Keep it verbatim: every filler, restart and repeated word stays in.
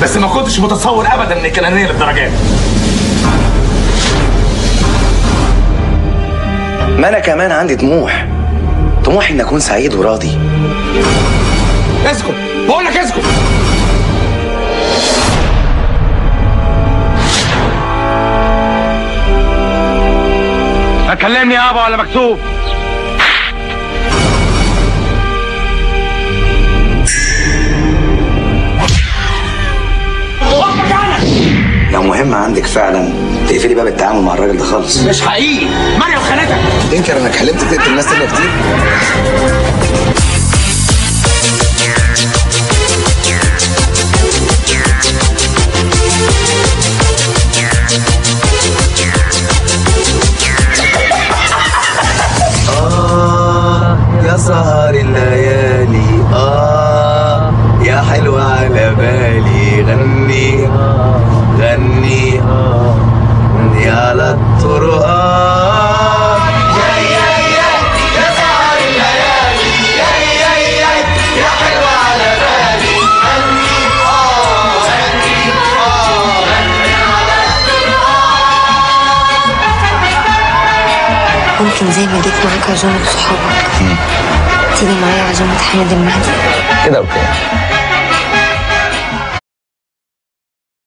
بس ما كنتش متصور ابدا ان كان انانيه للدرجه دي. ما انا كمان عندي طموح، طموحي اني اكون سعيد وراضي. اسكت، بقول لك اسكت. هتكلمني يابا ولا مكتوب؟ لو مهم عندك فعلا تقفلي باب التعامل مع الراجل ده خالص. مش حقيقي، مريم خانتك. تنكر انك حلمت تقتل الناس تانية كتير؟ آه يا سهر الليالي، آه يا حلوة على بالي، غني غني غني على الطرقات. يا يا يا يا سهر الليالي، يا يا يا يا حلوة على بالي، غني آه غني آه غني على الطرقات. ممكن زي ما جيت معاك عزومة صحابك تيجي معايا عزومة حامد المهدي؟ كده اوكي.